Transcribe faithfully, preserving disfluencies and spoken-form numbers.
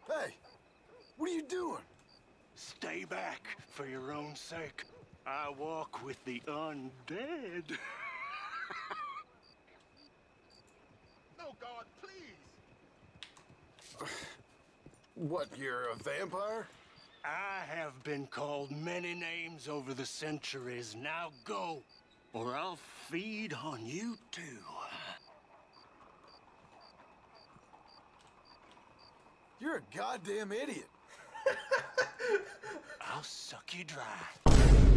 Hey, what are you doing? Stay back for your own sake. I walk with the undead. No, God, please! What, you're a vampire? I have been called many names over the centuries. Now go, or I'll feed on you too. You're a goddamn idiot. I'll suck you dry.